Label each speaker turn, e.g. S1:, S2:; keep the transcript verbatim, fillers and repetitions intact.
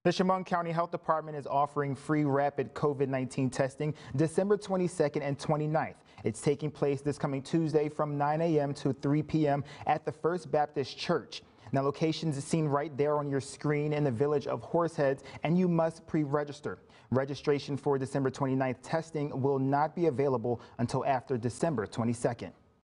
S1: The Chemung County Health Department is offering free rapid COVID nineteen testing December twenty-second and twenty-ninth. It's taking place this coming Tuesday from nine A M to three P M at the First Baptist Church. Now, locations is seen right there on your screen in the village of Horseheads, and you must pre-register. Registration for December twenty-ninth testing will not be available until after December twenty-second.